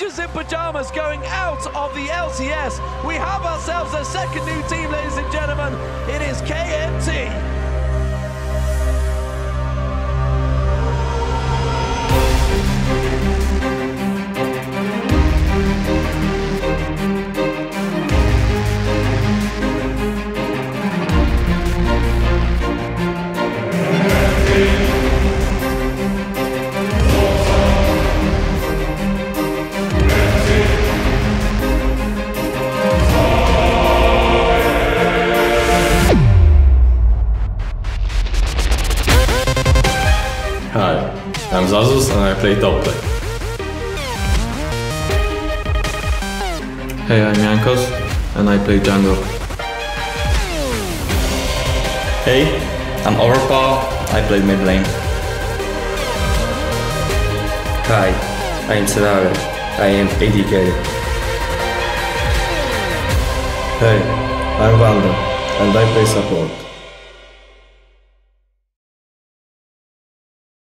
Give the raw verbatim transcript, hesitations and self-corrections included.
Rangers in pyjamas going out of the L C S. We have ourselves a second new team, ladies and gentlemen. It is K N T. Hi, I'm Zazus and I play top lane. Hey, I'm Jankos and I play jungle. Hey, I'm Overpower, I play mid lane. Hi, I am Scenario, I am A D carry. Hey, I'm Wanda and I play support.